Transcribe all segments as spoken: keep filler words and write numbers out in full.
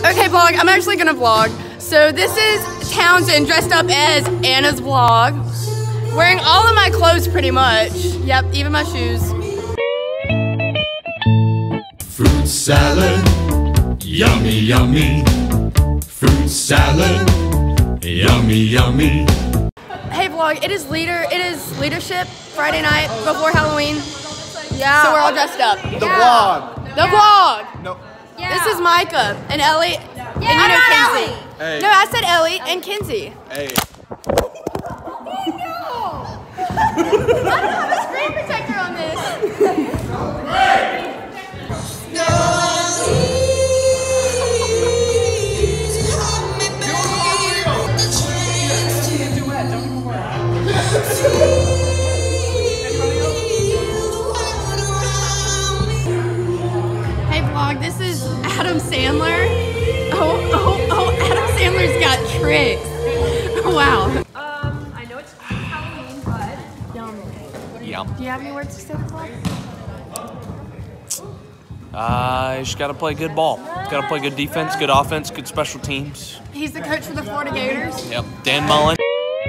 Okay, vlog, I'm actually gonna vlog. So this is Townsend dressed up as Anna's vlog. Wearing all of my clothes pretty much. Yep, even my shoes. Fruit salad, yummy, yummy. Fruit salad, yummy, yummy. Hey vlog, it is leader, it is leadership Friday night before Halloween. Yeah. So we're all dressed up. The yeah. vlog. The yeah. vlog. No. Yeah. This is Micah and Ellie. Yeah. And you know Kinsey. Hey. No, I said Ellie and Kinsey. Hey. No. I don't have a screen protector on this. Hey vlog, this is Adam Sandler. Oh, oh, oh, Adam Sandler's got tricks. Wow. Um, I know it's Halloween, but... Yum. Yum. Do you have any words to say to the vlog? Uh, you just gotta play good ball. Gotta play good defense, good offense, good special teams. He's the coach for the Florida Gators. Yep, Dan Mullen.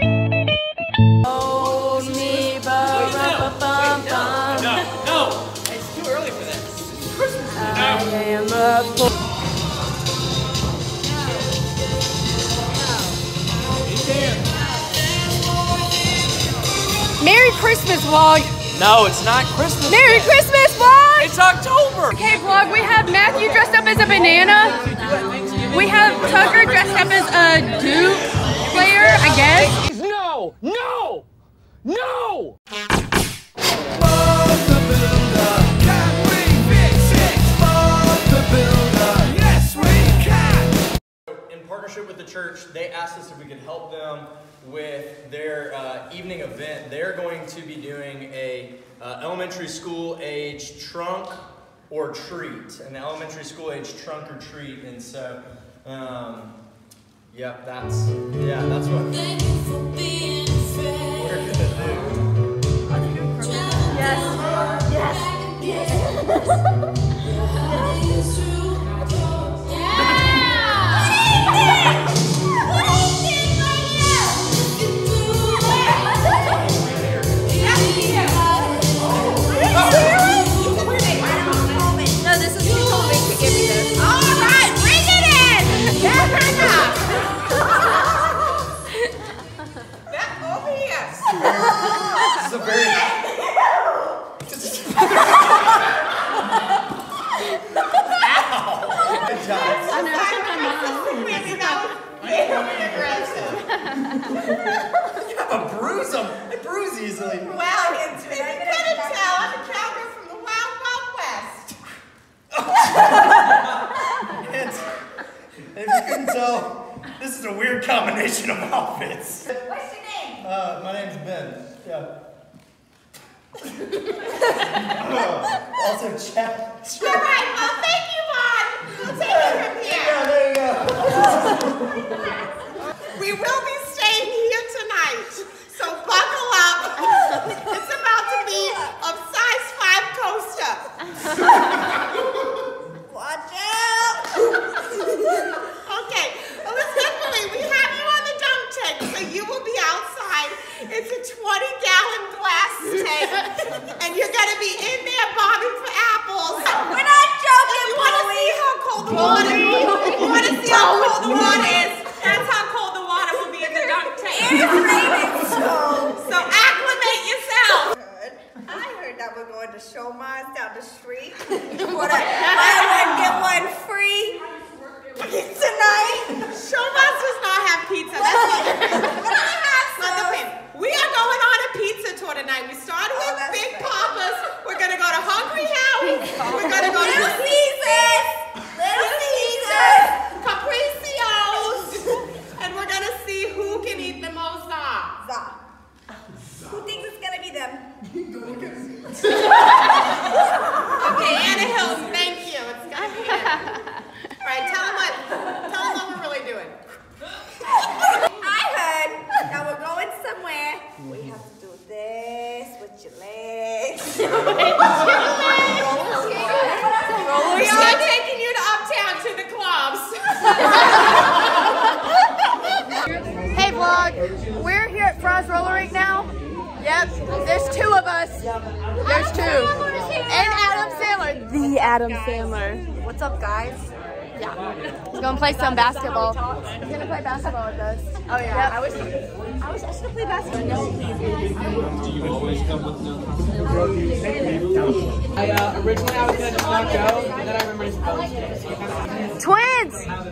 Oh, me, ba, ba, ba, bum, bum. No, no, it's too early for this. It's Christmas. I am a boy. Merry Christmas, vlog. No, it's not Christmas. Merry yet. Christmas, vlog. It's October. Okay, vlog, we have Matthew dressed up as a banana. We have Tucker dressed up as a Duke player, I guess. No, no, no. In partnership with the church, they asked us if we could help them with their uh, evening event. They're going to be doing a uh, elementary school age trunk or treat, an elementary school age trunk or treat, and so, um, yeah, that's yeah, that's what we're gonna do. Yes. Yes. Yes. I bruise them. I bruise easily. Well, if you couldn't tell, I'm a cowgirl from the Wild Wild West. and, and if you couldn't tell, this is a weird combination of outfits. What's your name? Uh, my name's Ben. Yeah. uh, also, Chad. All right. Well, thank you, Vaughn. We'll take it from here. Yeah, there you go. We will be staying here tonight, so buckle up. It's about to be a size five coaster. Watch out. Okay, Elizabeth, we have you on the dunk tank, so you will be outside. It's a twenty gallon glass tank, and you're going to be in there bobbing for apples. We're not joking, you want to see how cold the water is? You want to see how cold the water is? That's how cold the water will be in the dunk tank. It is raining, so... So acclimate yourself. I heard that we're going to show mine down the street. What I, I would get one free pizza night. Show mine does not have pizza. That's what I have, some. We are going on a pizza tour tonight. We started with oh, Big great. Papa's. We're going to go to Hungry Howie's. We're going to go to Little Caesars. Little Caesars. Capricio's. And we're going to see who can eat the most za. Za. Who thinks it's going to be them? Okay, Anna Hills, thank you. It's going to be them. All right, tell them what, tell them what we're really doing. I heard that we're going somewhere. We have to do this with your legs. With your legs. We are taking you to Uptown to the clubs. And Adam Sandler. The Adam Sandler. What's up, guys? Yeah. He's gonna play some basketball. He's gonna play basketball with us. Oh yeah. Yep. I wish I wish I should have played basketball. Do you always come with them? I uh, originally I was gonna just not go, and then I remember his Twins!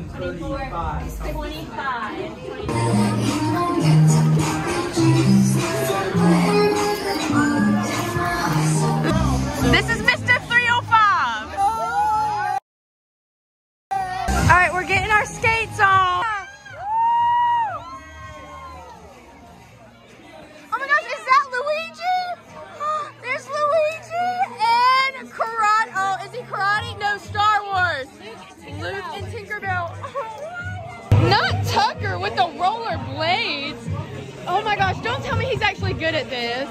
This is Mister three oh five. All right, we're getting our skates on. Oh my gosh, is that Luigi? There's Luigi and Karate. Oh, is he Karate? No, Star Wars. Luke and Tinkerbell. Not Tucker with the roller blades. Oh my gosh, don't tell me he's actually good at this.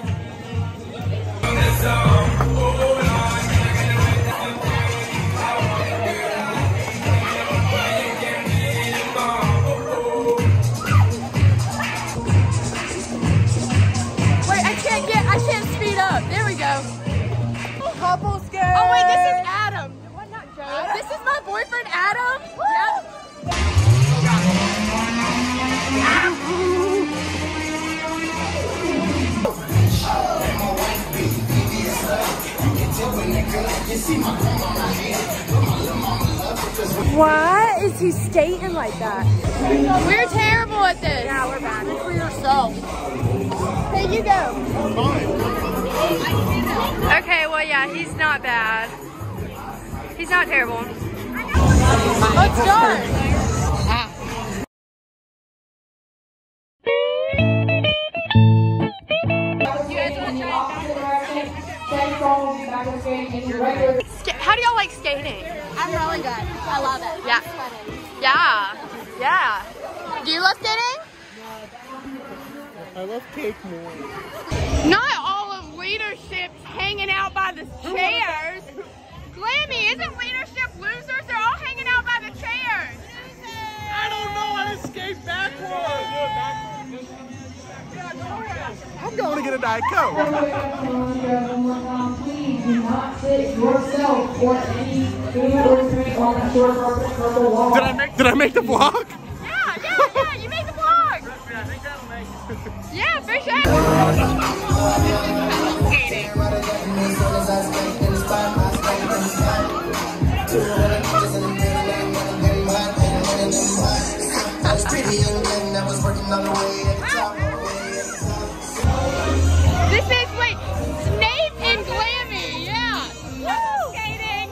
There we go. Couple skate. Oh wait, this is Adam. What, not Joe? Adam? This is my boyfriend Adam. Yep. Why is he skating like that? We're terrible at this. Yeah, we're bad. For yourself. Hey, you go. Okay, well, yeah, he's not bad. He's not terrible. Let's start. Ah. How do y'all like skating? I'm really good. I love it. Yeah. Yeah. Yeah. Do you love skating? I love cake more. Not all of leadership's hanging out by the chairs. Glammy, isn't leadership losers? They're all hanging out by the chairs. I don't know how to skate backwards. I'm going to get a Diet Coke. Please do not sit yourself or any food or drink on the short carpet purple wall. Did I make, did I make the vlog? Yeah, yeah, yeah, you made the vlog. I think that'll make it. Yeah, for sure. This is, wait, Snape and Glammy, yeah. Woo! Skating.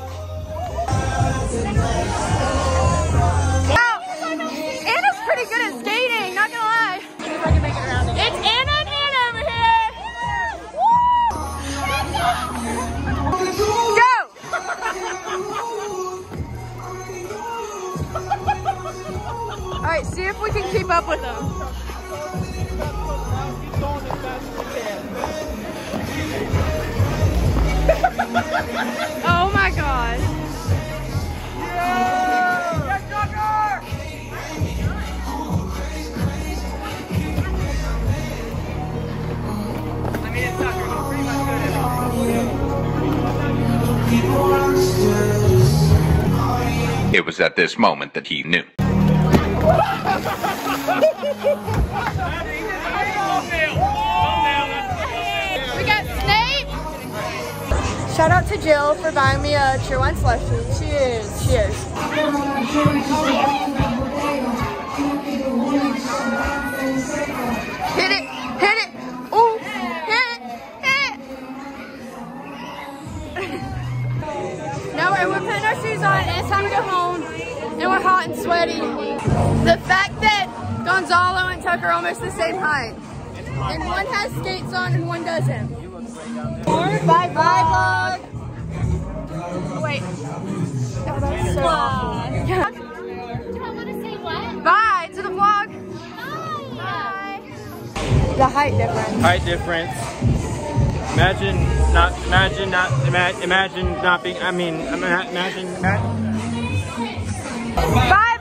Wow, Anna's pretty good at skating, not gonna lie. See if I can make it around again. It's Anna and Anna over here. Woo! Go! All right, see if we can keep up with them. Oh my God. Yeah! Yes, Tucker! I mean, it's Tucker. He's pretty much good at it. It was at this moment that he knew. We got Snape. Shout out to Jill for buying me a Cheer Wine slushie. Cheers. Cheers. Hit it. Hit it. Ooh. Hit it. Hit it. Now we're, we're putting our shoes on and it's time to go home. And we're hot and sweaty. The fact that Gonzalo and Tucker are almost the same height. And one has skates on and one doesn't. Bye bye vlog. Wait. Oh, that's so awful. Yeah. Do I want to say what? Bye to the vlog. Bye. Bye. The height difference. Height difference. Imagine not, imagine not, ima imagine not being, I mean, imagine, imagine. Bye.